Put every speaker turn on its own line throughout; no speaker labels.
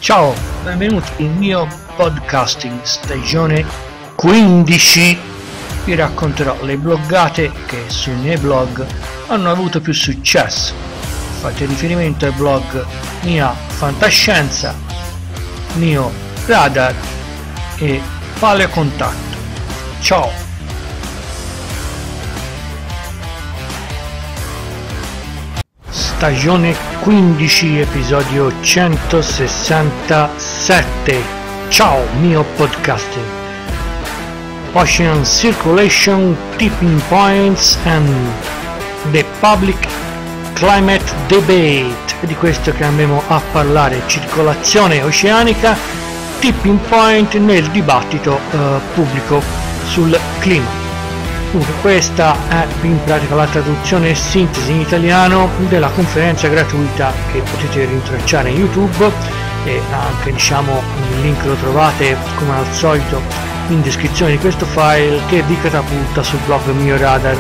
Ciao, benvenuti nel mio podcasting stagione 15. Vi racconterò le bloggate che sui miei blog hanno avuto più successo. Fate riferimento ai blog Mia Fantascienza, Mio Radar e Paleocontatto. Ciao! Stagione 15, episodio 167. Ciao mio podcasting. Ocean Circulation, Tipping Points and the Public Climate Debate. È di questo che andremo a parlare: circolazione oceanica, tipping point nel dibattito pubblico sul clima. Dunque, questa è in pratica la traduzione e sintesi in italiano della conferenza gratuita che potete rintracciare in YouTube, e anche il link lo trovate come al solito in descrizione di questo file, che vi catapulta sul blog Mio Radar.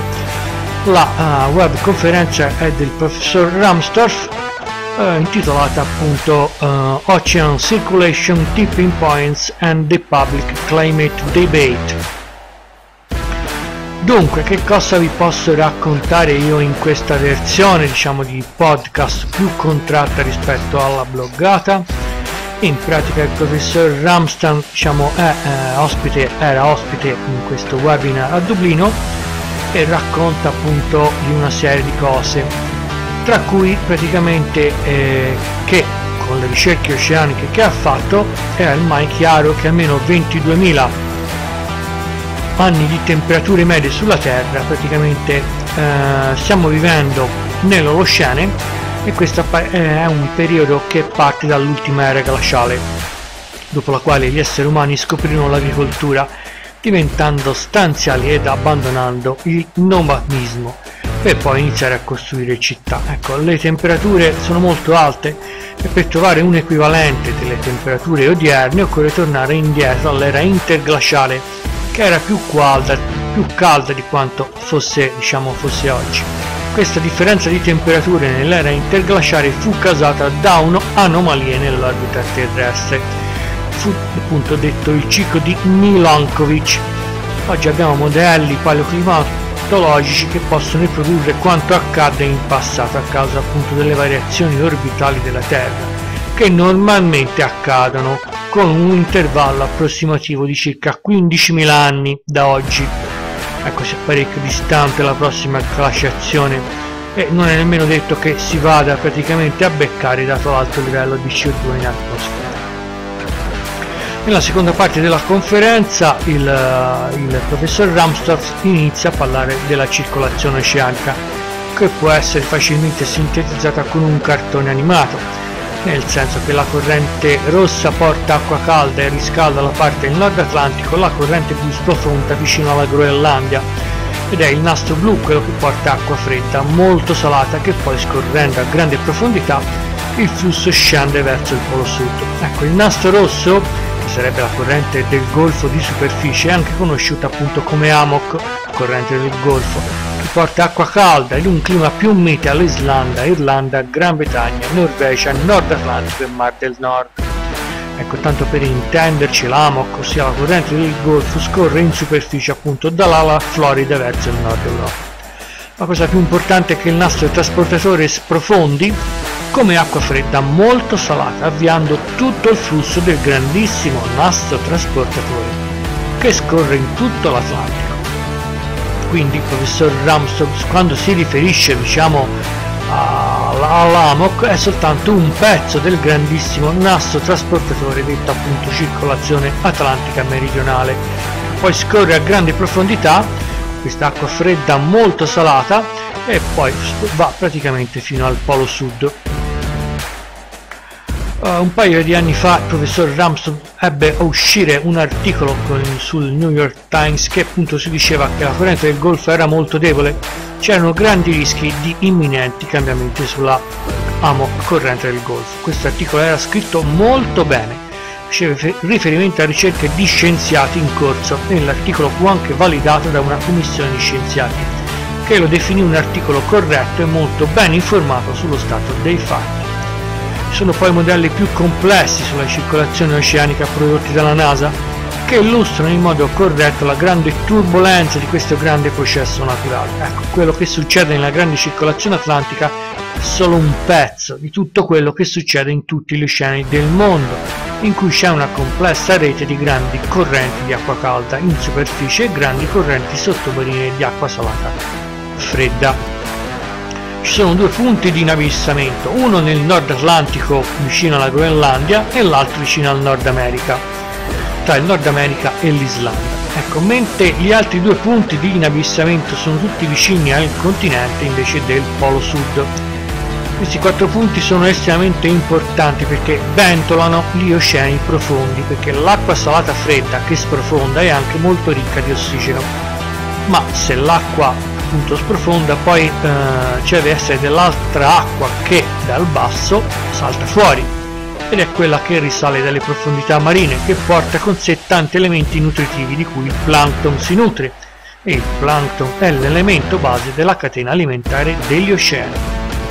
La web conferenza è del professor Rahmstorf, intitolata appunto Ocean Circulation, Tipping Points and the Public Climate Debate. Dunque, che cosa vi posso raccontare io in questa versione di podcast più contratta rispetto alla bloggata? In pratica il professor Rahmstorf era ospite in questo webinar a Dublino e racconta appunto di una serie di cose, tra cui praticamente che con le ricerche oceaniche che ha fatto è ormai chiaro che almeno 22.000 anni di temperature medie sulla Terra praticamente stiamo vivendo nell'Olocene, e questo è un periodo che parte dall'ultima era glaciale, dopo la quale gli esseri umani scoprirono l'agricoltura, diventando stanziali ed abbandonando il nomadismo, per poi iniziare a costruire città. Ecco, le temperature sono molto alte e per trovare un equivalente delle temperature odierne occorre tornare indietro all'era interglaciale, che era più calda di quanto fosse oggi. Questa differenza di temperature nell'era interglaciale fu causata da un'anomalia nell'orbita terrestre. Fu appunto detto il ciclo di Milankovitch. Oggi abbiamo modelli paleoclimatologici che possono riprodurre quanto accadde in passato a causa appunto delle variazioni orbitali della Terra, che normalmente accadono con un intervallo approssimativo di circa 15.000 anni da oggi. Ecco, si è parecchio distante la prossima glaciazione e non è nemmeno detto che si vada praticamente a beccare, dato l'alto livello di CO2 in atmosfera. Nella seconda parte della conferenza il professor Rahmstorf inizia a parlare della circolazione oceanica, che può essere facilmente sintetizzata con un cartone animato, nel senso che la corrente rossa porta acqua calda e riscalda la parte del nord Atlantico, la corrente blu sprofonda vicino alla Groenlandia, ed è il nastro blu quello che porta acqua fredda molto salata, che poi, scorrendo a grande profondità, il flusso scende verso il polo sud. Ecco, il nastro rosso, che sarebbe la corrente del Golfo di superficie, è anche conosciuta appunto come AMOC, corrente del Golfo, che porta acqua calda ed un clima più mite all'Islanda, Irlanda, Gran Bretagna, Norvegia, Nord Atlantico e Mar del Nord. Ecco, tanto per intenderci, l'AMOC, ossia la corrente del Golfo, scorre in superficie appunto dall'ala Florida verso il nord Europa. La cosa più importante è che il nastro trasportatore sprofondi come acqua fredda molto salata, avviando tutto il flusso del grandissimo nastro trasportatore che scorre in tutto l'Atlantico. Quindi il professor Rahmstorf, quando si riferisce all'AMOC, è soltanto un pezzo del grandissimo nastro trasportatore, detto appunto circolazione atlantica meridionale, che poi scorre a grande profondità, questa acqua fredda molto salata, e poi va praticamente fino al polo sud. Un paio di anni fa il professor Rahmstorf ebbe a uscire un articolo sul New York Times, che appunto si diceva che la corrente del Golfo era molto debole, c'erano grandi rischi di imminenti cambiamenti sulla AMOC, corrente del Golfo. Questo articolo era scritto molto bene, faceva riferimento a ricerche di scienziati in corso, e l'articolo fu anche validato da una commissione di scienziati, che lo definì un articolo corretto e molto ben informato sullo stato dei fatti. Ci sono poi modelli più complessi sulla circolazione oceanica prodotti dalla NASA, che illustrano in modo corretto la grande turbolenza di questo grande processo naturale. Ecco, quello che succede nella grande circolazione atlantica è solo un pezzo di tutto quello che succede in tutti gli oceani del mondo, in cui c'è una complessa rete di grandi correnti di acqua calda in superficie e grandi correnti sottomarine di acqua salata fredda. Ci sono due punti di navigassamento, uno nel Nord Atlantico vicino alla Groenlandia e l'altro vicino al Nord America, tra il Nord America e l'Islanda. Ecco, mentre gli altri due punti di navigassamento sono tutti vicini al continente invece del Polo Sud. Questi 4 punti sono estremamente importanti perché ventolano gli oceani profondi, perché l'acqua salata fredda che sprofonda è anche molto ricca di ossigeno, ma se l'acqua appunto sprofonda poi ci deve essere dell'altra acqua che dal basso salta fuori, ed è quella che risale dalle profondità marine, che porta con sé tanti elementi nutritivi di cui il plancton si nutre, e il plancton è l'elemento base della catena alimentare degli oceani.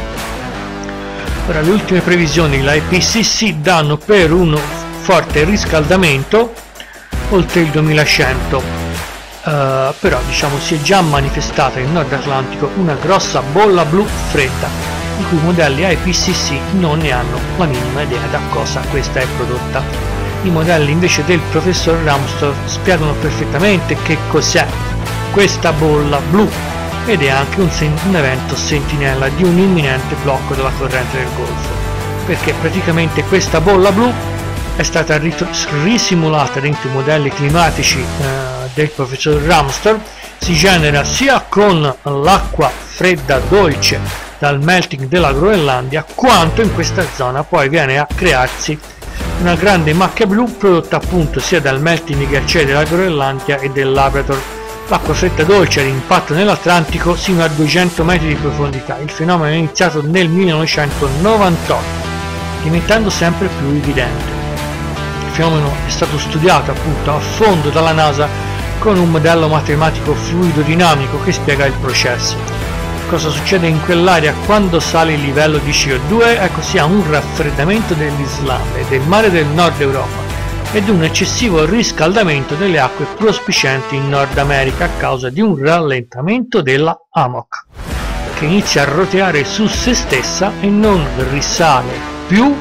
Ora, le ultime previsioni dell'IPCC danno per un forte riscaldamento oltre il 2100, però diciamo si è già manifestata nel Nord Atlantico una grossa bolla blu fredda, di cui i modelli IPCC non ne hanno la minima idea da cosa questa è prodotta. I modelli invece del professor Ramstorff spiegano perfettamente che cos'è questa bolla blu, ed è anche un evento sentinella di un imminente blocco della corrente del Golfo, perché praticamente questa bolla blu è stata risimulata dentro i modelli climatici del professor Ramstorff. Si genera sia con l'acqua fredda dolce dal melting della Groenlandia, quanto in questa zona poi viene a crearsi una grande macchia blu prodotta appunto sia dal melting di ghiacciai della Groenlandia e del Labrador. L'acqua fredda dolce ad impatto nell'Atlantico sino a 200 metri di profondità. Il fenomeno è iniziato nel 1998, diventando sempre più evidente. Il fenomeno è stato studiato appunto a fondo dalla NASA con un modello matematico fluido dinamico che spiega il processo. Cosa succede in quell'area quando sale il livello di CO2? Ecco, si ha un raffreddamento dell'Islanda e del mare del Nord Europa, ed un eccessivo riscaldamento delle acque prospicienti in Nord America a causa di un rallentamento della Hammock, che inizia a roteare su se stessa e non risale più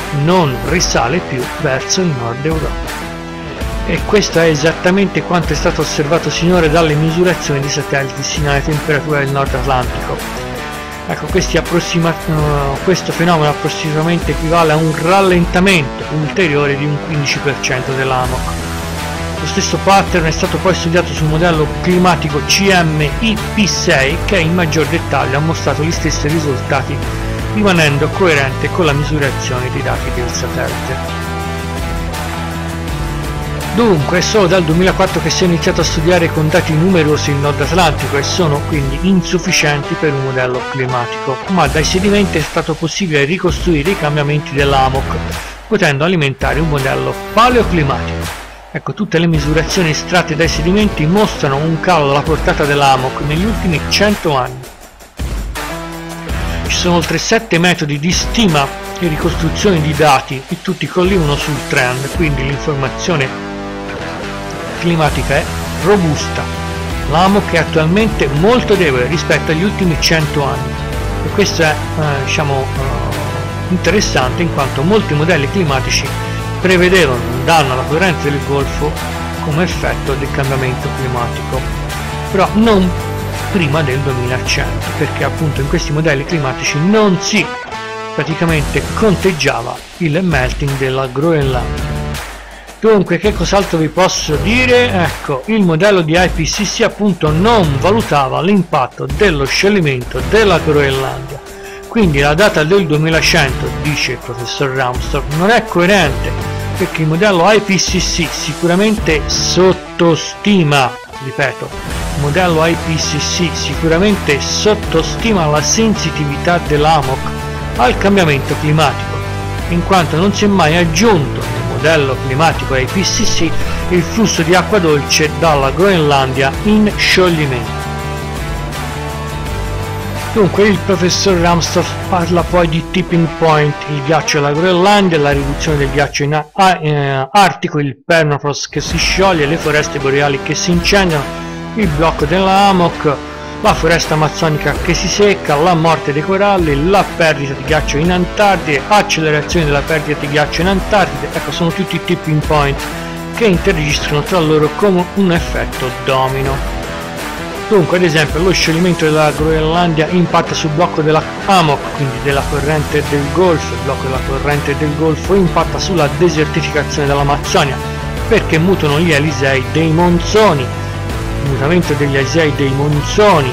verso il Nord Europa. E questo è esattamente quanto è stato osservato sinora dalle misurazioni di satelliti segnali temperatura del Nord Atlantico. Ecco, questo fenomeno approssimativamente equivale a un rallentamento ulteriore di un 15% della Hammock. Lo stesso pattern è stato poi studiato sul modello climatico CMIP6, che in maggior dettaglio ha mostrato gli stessi risultati, rimanendo coerente con la misurazione dei dati del satellite. Dunque è solo dal 2004 che si è iniziato a studiare con dati numerosi il Nord Atlantico e sono quindi insufficienti per un modello climatico, ma dai sedimenti è stato possibile ricostruire i cambiamenti della Hammock, potendo alimentare un modello paleoclimatico. Ecco, tutte le misurazioni estratte dai sedimenti mostrano un calo della portata della Hammock negli ultimi 100 anni. Ci sono oltre 7 metodi di stima e ricostruzione di dati e tutti collimano sul trend, quindi l'informazione climatica è robusta. La Hammock è attualmente molto debole rispetto agli ultimi 100 anni, e questo è interessante, in quanto molti modelli climatici prevedevano un danno alla corrente del Golfo come effetto del cambiamento climatico, però non prima del 2100, perché appunto in questi modelli climatici non si praticamente conteggiava il melting della Groenlandia. Dunque, che cos'altro vi posso dire? Ecco, il modello di IPCC appunto non valutava l'impatto dello scioglimento della Groenlandia, quindi la data del 2100, dice il professor Ramstorff, non è coerente, perché il modello IPCC sicuramente sottostima, ripeto, il modello IPCC sicuramente sottostima la sensitività della Hammock al cambiamento climatico, in quanto non si è mai aggiunto nel modello climatico IPCC il flusso di acqua dolce dalla Groenlandia in scioglimento. Dunque il professor Ramstorff parla poi di tipping point, il ghiaccio della Groenlandia, la riduzione del ghiaccio in artico, il permafrost che si scioglie, le foreste boreali che si incendiano, il blocco della Hammock, la foresta amazzonica che si secca, la morte dei coralli, la perdita di ghiaccio in Antartide, accelerazione della perdita di ghiaccio in Antartide. Ecco, sono tutti tipping point che interagiscono tra loro come un effetto domino. Dunque, ad esempio, lo scioglimento della Groenlandia impatta sul blocco della Hammock, quindi della corrente del Golfo. Il blocco della corrente del Golfo impatta sulla desertificazione dell'Amazzonia, perché mutano gli alisei dei monsoni. Il mutamento degli alisei dei monsoni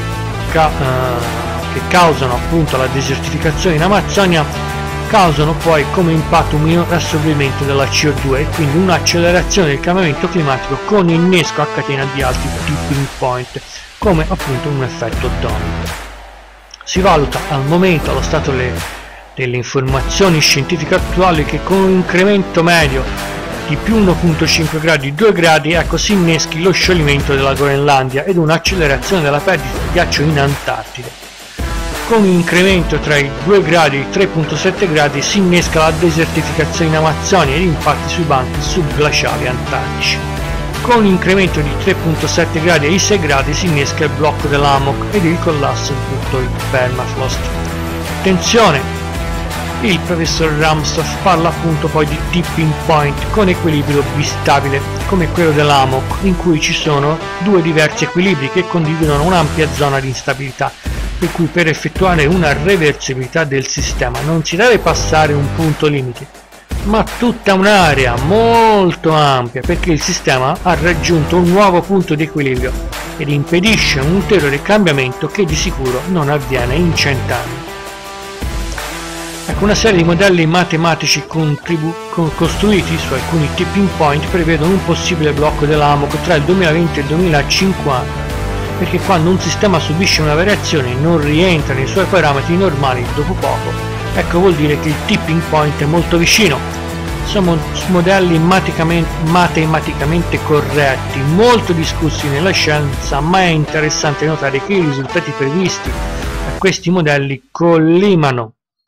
che causano appunto la desertificazione in Amazzonia causano poi come impatto un minore assorbimento della CO2 e quindi un'accelerazione del cambiamento climatico con innesco a catena di altri tipping point, come appunto un effetto domino. Si valuta al momento, allo stato delle informazioni scientifiche attuali, che con un incremento medio di più 1.5 gradi, 2 gradi, ecco, si inneschi lo scioglimento della Groenlandia ed un'accelerazione della perdita di ghiaccio in Antartide. Con un incremento tra i 2 gradi e i 3.7 gradi si innesca la desertificazione in Amazzonia ed impatti sui banchi subglaciali antartici. Con un incremento di 3.7 gradi ai 6 gradi si innesca il blocco della Hammock ed il collasso di tutto il permafrost. Attenzione! Il professor Ramstorff parla appunto poi di tipping point con equilibrio bistabile, come quello della Hammock, in cui ci sono due diversi equilibri che condividono un'ampia zona di instabilità, per cui per effettuare una reversibilità del sistema non si deve passare un punto limite, ma tutta un'area molto ampia, perché il sistema ha raggiunto un nuovo punto di equilibrio ed impedisce un ulteriore cambiamento che di sicuro non avviene in 100 anni. Ecco, una serie di modelli matematici costruiti su alcuni tipping point prevedono un possibile blocco della Hammock tra il 2020 e il 2050, perché quando un sistema subisce una variazione e non rientra nei suoi parametri normali dopo poco, ecco, vuol dire che il tipping point è molto vicino. Sono modelli matematicamente corretti, molto discussi nella scienza, ma è interessante notare che i risultati previsti da questi modelli collimano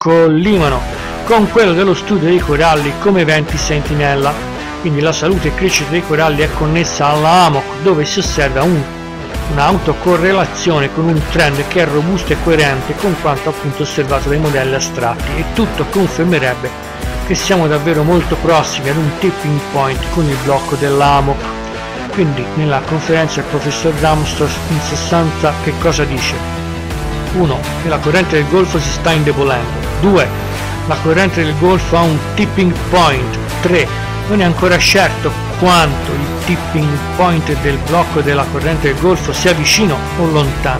con quello dello studio dei coralli come eventi sentinella. Quindi la salute e crescita dei coralli è connessa alla Hammock, dove si osserva un'autocorrelazione con un trend che è robusto e coerente con quanto appunto osservato dai modelli astratti, e tutto confermerebbe che siamo davvero molto prossimi ad un tipping point con il blocco della Hammock. Quindi nella conferenza il professor Ramstorff in sostanza che cosa dice? 1. Che la corrente del Golfo si sta indebolendo. 2. La corrente del Golfo ha un tipping point. 3. Non è ancora certo quanto il tipping point del blocco della corrente del Golfo sia vicino o lontano.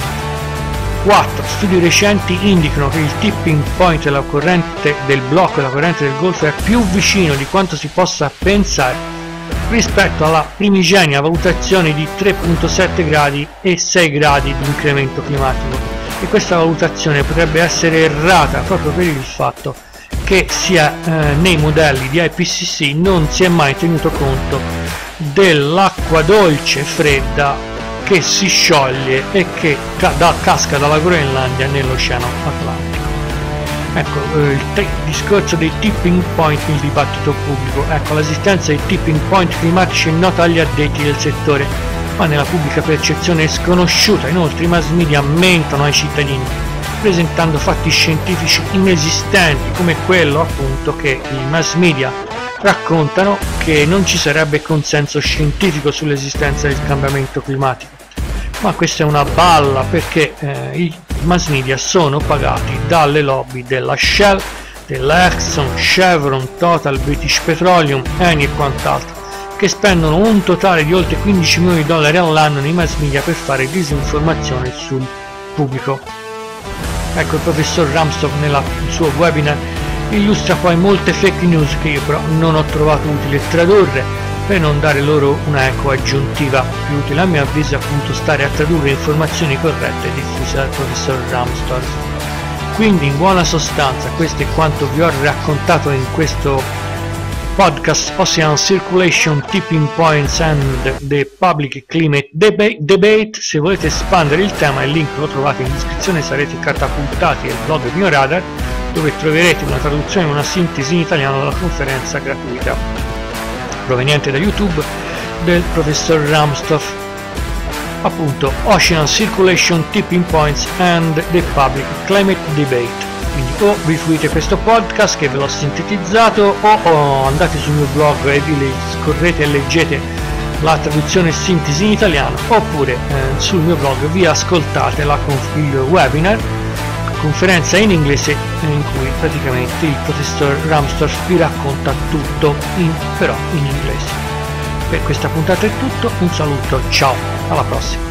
4. Studi recenti indicano che il tipping point della corrente del blocco della corrente del Golfo è più vicino di quanto si possa pensare rispetto alla primigenia valutazione di 3.7 gradi e 6 gradi di incremento climatico, e questa valutazione potrebbe essere errata proprio per il fatto che sia nei modelli di IPCC non si è mai tenuto conto dell'acqua dolce e fredda che si scioglie e che casca dalla Groenlandia nell'Oceano Atlantico. Ecco, il discorso dei tipping point nel dibattito pubblico. Ecco, l'esistenza dei tipping point climatici è nota agli addetti del settore, ma nella pubblica percezione è sconosciuta. Inoltre i mass media mentano ai cittadini, presentando fatti scientifici inesistenti, come quello appunto che i mass media raccontano che non ci sarebbe consenso scientifico sull'esistenza del cambiamento climatico. Ma questa è una balla, perché i mass media sono pagati dalle lobby della Shell, della Exxon, Chevron, Total, British Petroleum, Eni e quant'altro, che spendono un totale di oltre 15 milioni di dollari all'anno nei mass media per fare disinformazione sul pubblico. Ecco, il professor Ramstorff nel suo webinar illustra poi molte fake news che io però non ho trovato utile tradurre, per non dare loro una eco aggiuntiva. Più utile a mio avviso è appunto stare a tradurre informazioni corrette diffuse dal professor Ramstorff. Quindi in buona sostanza questo è quanto vi ho raccontato in questo podcast Ocean Circulation, Tipping Points and the Public Climate Debate. Se volete espandere il tema, il link lo trovate in descrizione, sarete catapultati al blog Mio Radar, dove troverete una traduzione e una sintesi in italiano della conferenza gratuita proveniente da YouTube del professor Ramstoff, appunto Ocean Circulation, Tipping Points and the Public Climate Debate. Quindi o vi fruite questo podcast che ve l'ho sintetizzato, o andate sul mio blog e vi scorrete e leggete la traduzione e sintesi in italiano, oppure sul mio blog vi ascoltate il webinar, conferenza in inglese, in cui praticamente il professor Ramstoff vi racconta tutto, però in inglese. Per questa puntata è tutto, un saluto, ciao, alla prossima.